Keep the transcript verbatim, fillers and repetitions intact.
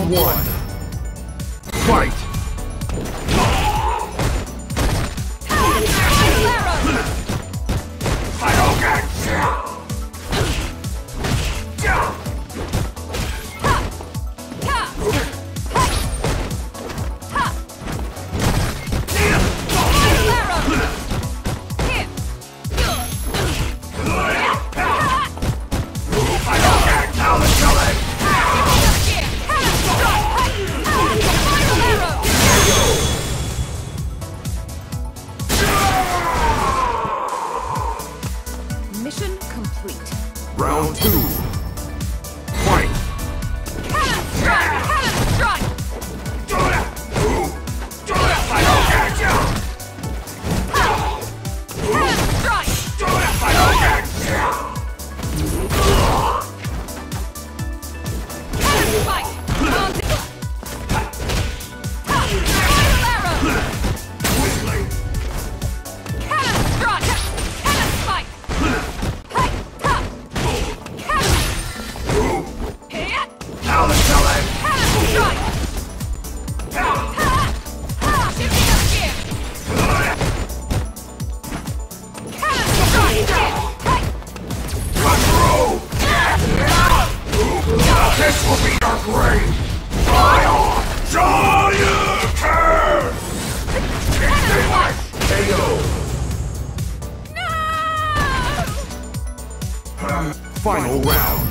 one. Fight! Mission complete. Round two. Fight! Cannon strike! Cannon strike! Cannon strike! Cannon spike! Cannon strike! Cannon spike! Hey! Ha! Cannon! Hit! Cannon strike! Ha! Ha! Shifting up gear! Cannon strike! Hey! This will be your grave! Fly on! Giant turn! Cannon spike! K O! No! Final round.